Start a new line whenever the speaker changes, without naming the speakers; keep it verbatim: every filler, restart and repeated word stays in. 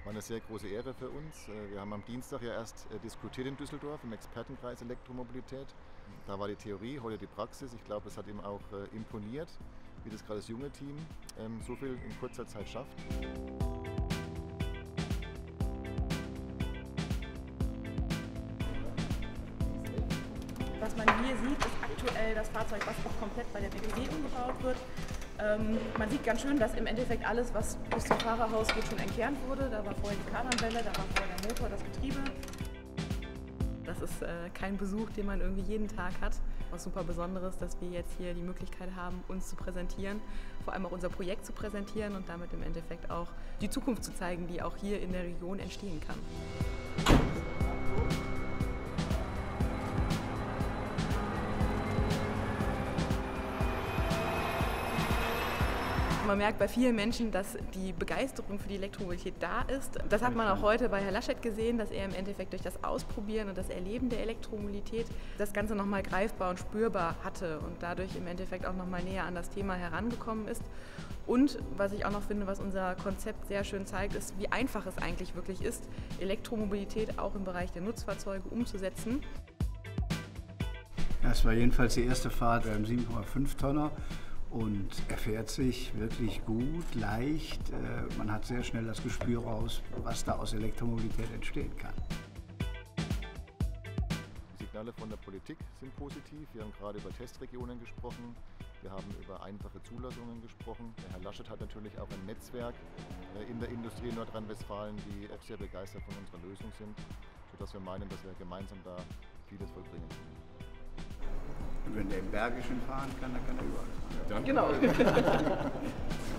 War eine sehr große Ehre für uns. Wir haben am Dienstag ja erst diskutiert in Düsseldorf im Expertenkreis Elektromobilität. Da war die Theorie, heute die Praxis. Ich glaube, es hat ihm auch imponiert, wie das gerade das junge Team so viel in kurzer Zeit schafft.
Was man hier sieht, ist aktuell das Fahrzeug, was auch komplett bei der B M W umgebaut wird. Ähm, man sieht ganz schön, dass im Endeffekt alles, was bis zum Fahrerhaus geht, schon entkernt wurde. Da war vorher die Kardanwelle, da war vorher der Motor, das Getriebe. Das ist äh, kein Besuch, den man irgendwie jeden Tag hat. Was super Besonderes, dass wir jetzt hier die Möglichkeit haben, uns zu präsentieren, vor allem auch unser Projekt zu präsentieren und damit im Endeffekt auch die Zukunft zu zeigen, die auch hier in der Region entstehen kann. Man merkt bei vielen Menschen, dass die Begeisterung für die Elektromobilität da ist. Das hat man auch heute bei Herrn Laschet gesehen, dass er im Endeffekt durch das Ausprobieren und das Erleben der Elektromobilität das Ganze nochmal greifbar und spürbar hatte und dadurch im Endeffekt auch nochmal näher an das Thema herangekommen ist. Und was ich auch noch finde, was unser Konzept sehr schön zeigt, ist, wie einfach es eigentlich wirklich ist, Elektromobilität auch im Bereich der Nutzfahrzeuge umzusetzen.
Das war jedenfalls die erste Fahrt beim sieben Komma fünf Tonner. Und er fährt sich wirklich gut, leicht. Man hat sehr schnell das Gespür raus, was da aus Elektromobilität entstehen kann.
Die Signale von der Politik sind positiv. Wir haben gerade über Testregionen gesprochen. Wir haben über einfache Zulassungen gesprochen. Der Herr Laschet hat natürlich auch ein Netzwerk in der Industrie in Nordrhein-Westfalen, die auch sehr begeistert von unserer Lösung sind, sodass wir meinen, dass wir gemeinsam da vieles vollbringen können.
Und wenn der im Bergischen fahren kann, dann kann er überall fahren.
Genau.